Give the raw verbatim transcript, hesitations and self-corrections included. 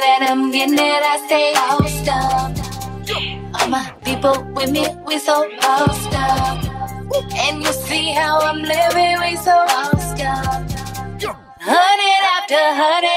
that I'm getting it, I stay all stuff. All my people with me, we so all stuff. And you see how I'm living, we so all stuff. Hundred after hundred